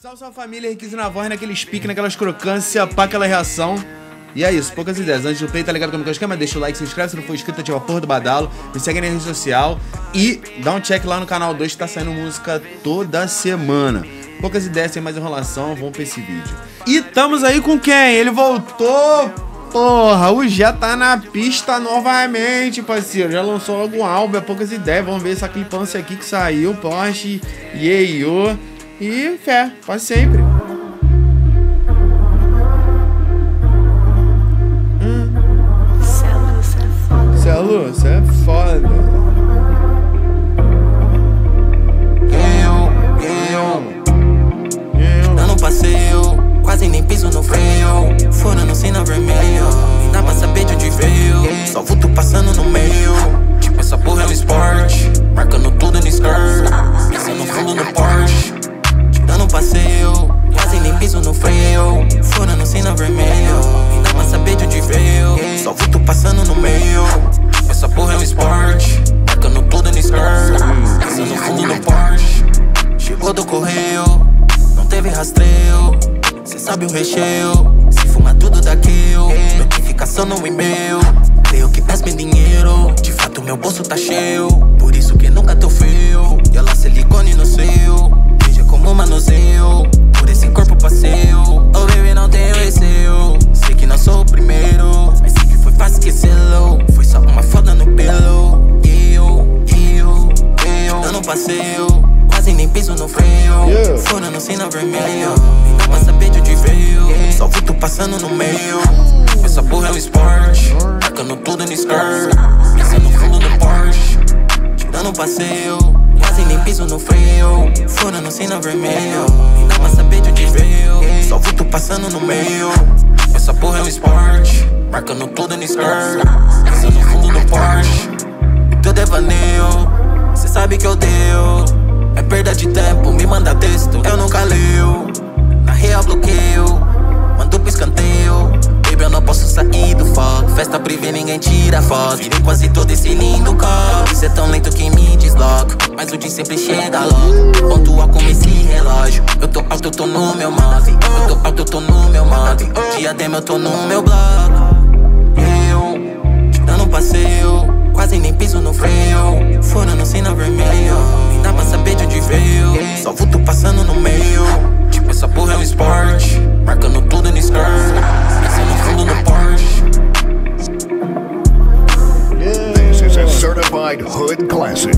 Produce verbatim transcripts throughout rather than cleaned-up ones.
Salve, salve família, Henriquinho na voz, naquele speak, naquelas crocâncias, pá, aquela reação. E é isso, poucas ideias. Antes do play, tá ligado como que eu esquema? Deixa o like, se inscreve, se não for inscrito, ativa a porra do badalo. Me segue na rede social e dá um check lá no canal dois que tá saindo música toda semana. Poucas ideias, sem mais enrolação, vamos pra esse vídeo. E estamos aí com quem? Ele voltou, porra, o Jé tá na pista novamente, parceiro. Já lançou logo um álbum, é poucas ideias. Vamos ver essa clipância aqui que saiu, Porsche, Yeyo. E fé, pra sempre. Hum. Celu, cê é foda. Dando passeio, quase nem piso no freio. Fora no sinal vermelho, dá pra saber de onde veio. Só vulto passando no meio. Tipo, essa porra é um esporte, marcando tudo no skirt. Pensando no fundo no Porsche. Dando passeio, quase nem piso no freio. Fora no sinal vermelho, dá pra saber de onde veio. Só vulto passando no meio. Essa porra é um esporte, marcando tudo no skirt. Pensando no fundo no Porsche. Chegou do correio, não teve rastreio, cê sabe o recheio. Se fuma tudo daquilo, notificação no e-mail. Tenho que peço meu dinheiro, de fato meu bolso tá cheio. Por isso que nunca tô feio, e ela silicone no seu. Veja como manuseio, por esse corpo passeio. Oh baby, não tenho receio, sei que não sou o primeiro, mas sei que foi fácil esquecê-lo. Foi só uma foda no pelo. Eu, eu, eu, dando passeio, quase nem piso no freio. Yeah. Fora no sinal vermelho, dá pra saber de onde veio. Só vulto passando no meio. Essa porra é um esporte, marcando tudo no skirt. Pensa no fundo do Porsche. Dando passeio, quase nem piso no freio. Fora no sinal vermelho, dá pra saber de onde veio. Só vulto passando no meio. Essa porra é um esporte, marcando tudo no skirt. Pensa no fundo do Porsche. Teu devaneio, cê sabe que eu deu. É perda de tempo, me manda texto, eu nunca leio. Na real bloqueio, mando pro escanteio. Baby, eu não posso sair do foco. Festa privê, ninguém tira foto. Virei quase todo esse lindo copo. Isso é tão lento que me desloco, mas o dia sempre chega logo. Pontual como esse relógio. Eu tô alto, eu tô no meu mob. Eu tô alto, eu tô no meu mob. Diadema, eu tô no meu bloco. Eu, dando passeio, quase nem piso no freio. Fora no sinal vermelho, nem dá pra saber de onde veio. Só vulto passando no meio. Tipo, essa porra é um esporte, marcando tudo no skirt. Pensando no fundo no Porsche. This is a certified hood classic.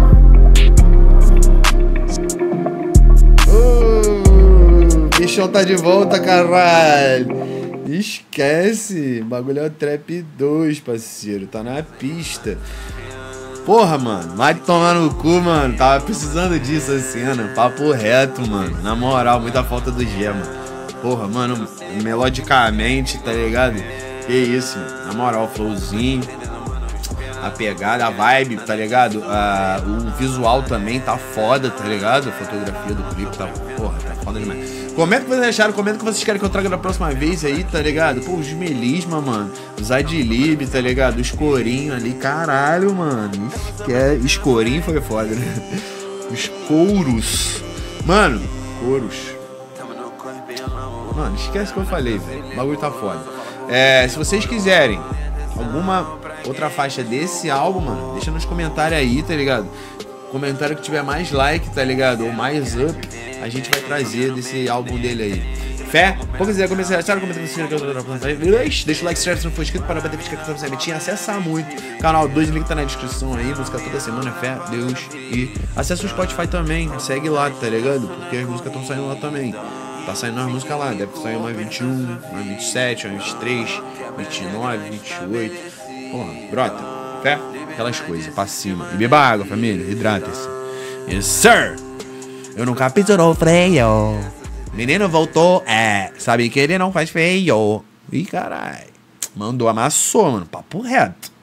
Uh, bichão tá de volta, caralho. Esquece. O bagulho é o Trap dois, parceiro. Tá na pista. Porra, mano. Vai tomar no cu, mano. Tava precisando disso, a cena. Papo reto, mano. Na moral, muita falta do Jé, mano. Porra, mano. Melodicamente, tá ligado? Que isso, mano. Na moral, flowzinho. A pegada, a vibe, tá ligado? Ah, o visual também tá foda, tá ligado? A fotografia do clipe tá, porra, tá foda demais. Comenta o que vocês acharam, comenta o que vocês querem que eu traga da próxima vez aí, tá ligado? Pô, os melisma, mano. Os adlib, tá ligado? Os corinhos ali, caralho, mano. Esque... Escorinho foi foda, né? Os couros. Mano, couros. Mano, esquece o que eu falei, velho. O bagulho tá foda. É, se vocês quiserem alguma outra faixa desse álbum, mano, deixa nos comentários aí, tá ligado? Comentário que tiver mais like, tá ligado? Ou mais up, a gente vai trazer desse álbum dele aí. Fé? Poucas ideias, comecei a achar, comenta no que eu tô deixa o like, se não for inscrito, para bater pisca que você metinha, acessa muito. Canal dois, link tá na descrição aí, música toda semana, fé, Deus. E acessa o Spotify também, segue lá, tá ligado? Porque as músicas estão saindo lá também. Tá saindo umas músicas lá, deve sair uma vinte e um, uma vinte e sete, uma vinte e três, vinte e nove, vinte e oito. Porra, brota, fé, aquelas coisas, pra cima. E beba água, família, hidrata-se. Yes, sir! Eu nunca piso no freio. Menino voltou, é, sabe que ele não faz feio. Ih, caralho. Mandou, amassou, mano, papo reto.